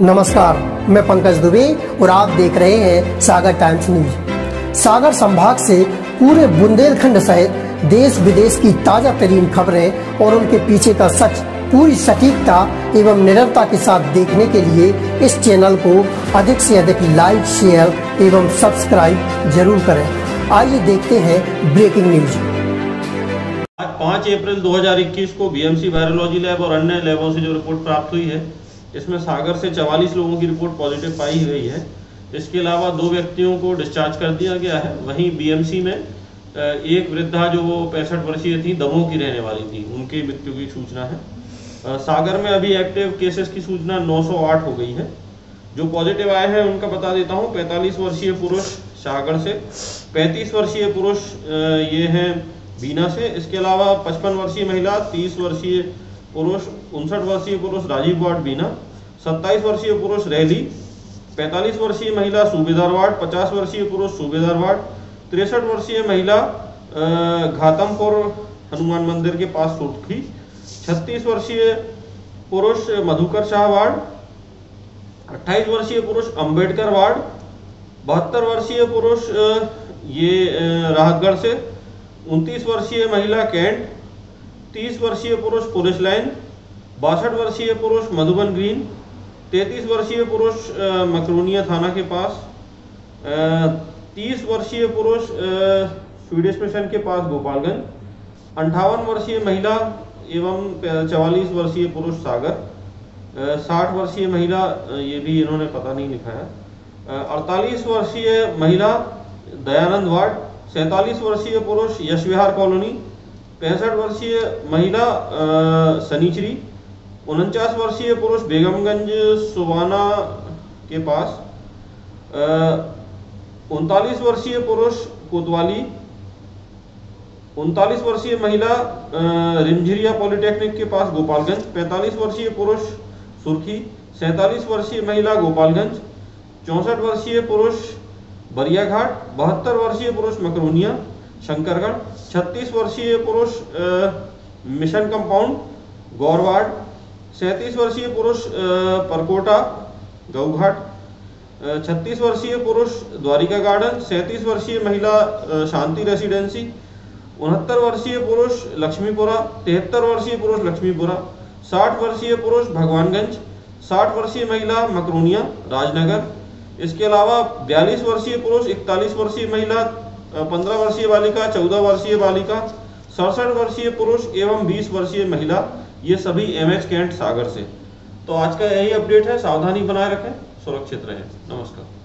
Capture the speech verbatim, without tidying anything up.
नमस्कार, मैं पंकज दुबे और आप देख रहे हैं सागर टाइम्स न्यूज। सागर संभाग से पूरे बुंदेलखंड सहित देश विदेश की ताजा तरीन खबरें और उनके पीछे का सच पूरी सटीकता एवं निरंतरता के साथ देखने के लिए इस चैनल को अधिक से अधिक लाइक, शेयर एवं सब्सक्राइब जरूर करें। आइए देखते हैं ब्रेकिंग न्यूज। आज पाँच अप्रैल दो हज़ार इक्कीस को बीएमसी वायरोलॉजी लैब और अन्य लैबों से जो रिपोर्ट प्राप्त हुई है, इसमें सागर से चवालीस लोगों की रिपोर्ट पॉजिटिव पाई गई है। इसके अलावा दो व्यक्तियों को डिस्चार्ज कर दिया गया है। वहीं बीएमसी में एक वृद्धा जो वो पैंसठ वर्षीय थी, दमोह की रहने वाली थी, उनकी मृत्यु की सूचना है। सागर में अभी एक्टिव केसेस की सूचना नौ सौ आठ हो गई है। जो पॉजिटिव आए हैं उनका बता देता हूँ। पैंतालीस वर्षीय पुरुष सागर से, पैंतीस वर्षीय पुरुष ये हैं बीना से। इसके अलावा पचपन वर्षीय महिला, तीस वर्षीय पुरुष, उनसठ वर्षीय पुरुष राजीव वार्ड बीना, सत्ताईस वर्षीय पुरुष रैली, पैंतालीस वर्षीय महिला सूबेदार वार्ड, पचास वर्षीय पुरुष सूबेदार वार्ड, तिरसठ वर्षीय महिला घातमपुर हनुमान मंदिर के पास सुटकी, छत्तीस वर्षीय पुरुष मधुकर शाह वार्ड, अट्ठाईस वर्षीय पुरुष अंबेडकर वार्ड, बहत्तर वर्षीय पुरुष ये राहतगढ़ से, उनतीस वर्षीय महिला कैंट, तीस वर्षीय पुरुष पुलिस लाइन, बासठ वर्षीय पुरुष मधुबन ग्रीन, तैंतीस वर्षीय पुरुष मकरोनिया थाना के पास, तीस वर्षीय पुरुष स्वीडिश मिशन के पास गोपालगंज, अंठावन वर्षीय महिला एवं चवालीस वर्षीय पुरुष सागर, साठ वर्षीय महिला ये भी इन्होंने पता नहीं लिखा है, अड़तालीस वर्षीय महिला दयानंद वार्ड, सैंतालीस वर्षीय पुरुष यशविहार कॉलोनी, पैंसठ वर्षीय महिला सनीचरी, उनचास वर्षीय पुरुष बेगमगंज सुबाना के पास, उनतालीस वर्षीय पुरुष कोतवाली, उनतालीस वर्षीय महिला रिमझिरिया पॉलिटेक्निक के पास गोपालगंज, पैंतालीस वर्षीय पुरुष सुर्खी, सैंतालीस वर्षीय महिला गोपालगंज, चौंसठ वर्षीय पुरुष बरियाघाट, बहत्तर वर्षीय पुरुष मकरोनिया शंकरगढ़, छत्तीस वर्षीय पुरुष मिशन कंपाउंड गौरवाड़, सैंतीस वर्षीय पुरुष परकोटा गौघाट, छत्तीस वर्षीय पुरुष द्वारिका गार्डन, सैंतीस वर्षीय महिला शांति रेसिडेंसी, उनहत्तर वर्षीय पुरुष लक्ष्मीपुरा, तिहत्तर वर्षीय पुरुष लक्ष्मीपुरा, साठ वर्षीय पुरुष भगवानगंज, साठ वर्षीय महिला मकरोनिया राजनगर। इसके अलावा बयालीस वर्षीय पुरुष, इकतालीस वर्षीय महिला, पंद्रह वर्षीय बालिका, चौदह वर्षीय बालिका, सड़सठ वर्षीय पुरुष एवं बीस वर्षीय महिला, ये सभी एमएच कैंट सागर से। तो आज का यही अपडेट है। सावधानी बनाए रखें, सुरक्षित रहें। नमस्कार।